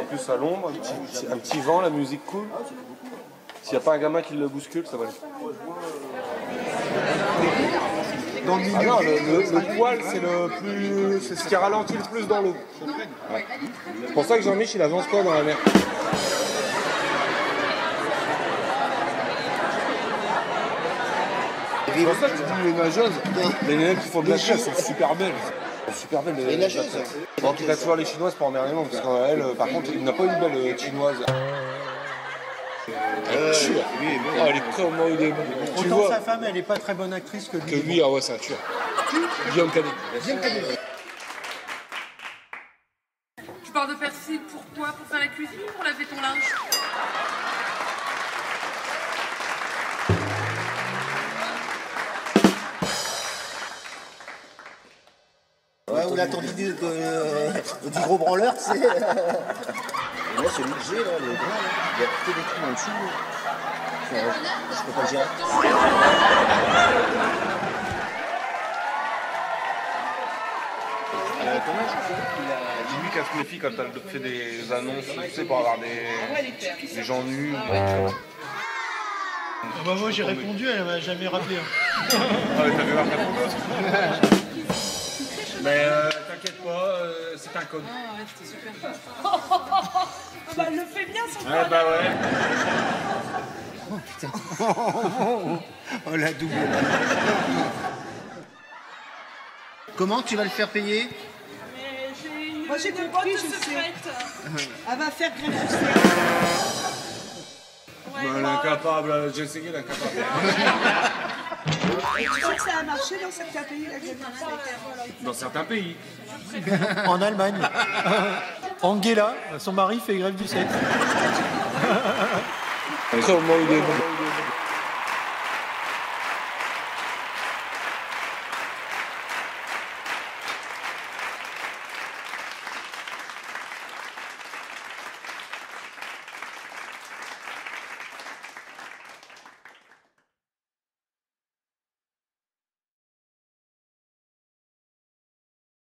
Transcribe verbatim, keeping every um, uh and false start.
plus à l'ombre, un petit, un petit vent, la musique cool. S'il n'y a pas un gamin qui le bouscule, ça va aller. Dans le milieu ah non, le, le, le poil, c'est le plus, c'est ce qui ralentit le plus dans l'eau. Ouais. C'est pour ça que Jean-Mich, il avance pas dans la mer. C'est pour ça que tu dis les nageuses, les nanas qui font de la chasse sont super belles. Super belle. Les nageuses. Bon, quitte à toujours les chinoises pour emmerder, parce qu'elle, par contre, il n'a pas une belle chinoise. Euh, tueur. lui est bon. Oh, elle est comment il est bon. Tu Autant vois sa femme, elle est pas très bonne actrice que lui. que lui, ah ouais, c'est un tueur. Guillaume Canet. Guillaume Canet. Tu pars de Percy pourquoi? Pour faire la cuisine ou pour laver ton linge? Ouais, ou là, ton vidéo euh, du gros branleur, tu sais. Et moi, celui que j'ai, là, le grand, là, il y a que des trous en dessous. Enfin, je peux pas le gérer. Euh, Thomas, je sais qu'il a... Dis-lui qu'elle se méfie quand elle fait des annonces, tu sais, pour avoir des, des gens nus. Ouais. Ah bah moi j'ai répondu, elle m'a jamais rappelé. Hein. Ah mais t'avais marqué pour d'autres. Mais euh, t'inquiète pas, euh, c'est un code. Ah ouais, c'était super. Bah elle le fait bien son Ouais bah ouais. Oh putain. Oh la double. Comment tu vas le faire payer? Moi j'ai compris, je sais. Elle va faire grève du cerf. Ouais, bah, l'incapable, j'ai essayé l'incapable. Et tu crois que ça a marché dans certains pays, la grève du cerf? Dans certains pays. En Allemagne. Angela, son mari fait grève du sexe. Comment il est bon.